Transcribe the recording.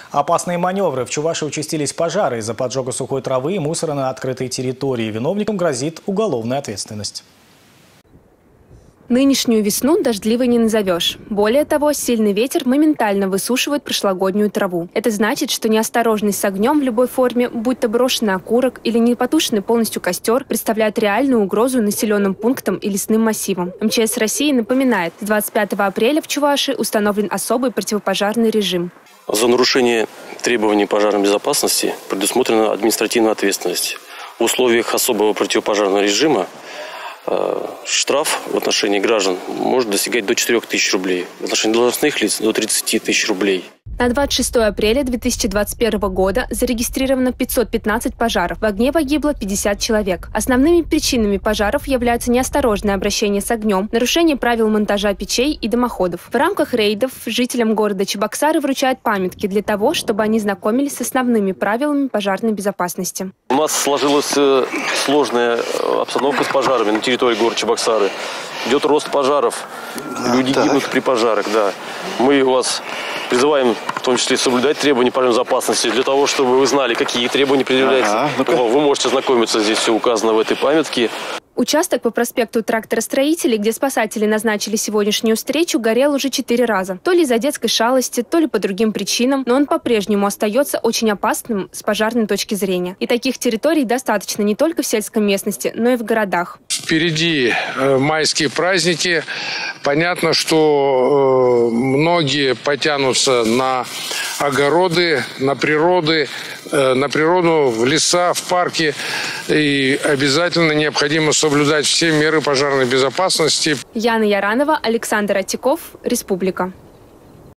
Опасные маневры. В Чувашии участились пожары из-за поджога сухой травы и мусора на открытой территории. Виновникам грозит уголовная ответственность. Нынешнюю весну дождливой не назовешь. Более того, сильный ветер моментально высушивает прошлогоднюю траву. Это значит, что неосторожность с огнем в любой форме, будь то брошенный окурок или непотушенный полностью костер, представляет реальную угрозу населенным пунктам и лесным массивам. МЧС России напоминает, с 25 апреля в Чувашии установлен особый противопожарный режим. За нарушение требований пожарной безопасности предусмотрена административная ответственность. В условиях особого противопожарного режима штраф в отношении граждан может достигать до 4 тысяч рублей, в отношении должностных лиц до 30 тысяч рублей. На 26 апреля 2021 года зарегистрировано 515 пожаров. В огне погибло 50 человек. Основными причинами пожаров являются неосторожное обращение с огнем, нарушение правил монтажа печей и дымоходов. В рамках рейдов жителям города Чебоксары вручают памятки для того, чтобы они знакомились с основными правилами пожарной безопасности. У нас сложилась сложная обстановка с пожарами на территории города Чебоксары. Идет рост пожаров. Люди гибнут при пожарах. Да. Мы вас призываем в том числе соблюдать требования пожарной безопасности для того, чтобы вы знали, какие требования предъявляются. Вы можете ознакомиться, здесь все указано в этой памятке. Участок по проспекту Тракторостроителей, где спасатели назначили сегодняшнюю встречу, горел уже 4 раза. То ли из-за детской шалости, то ли по другим причинам, но он по-прежнему остается очень опасным с пожарной точки зрения. И таких территорий достаточно не только в сельской местности, но и в городах. Впереди майские праздники. Понятно, что многие потянутся на огороды, на природу, в леса, в парки. И обязательно необходимо соблюдать все меры пожарной безопасности. Яна Яранова, Александр Атиков, Республика.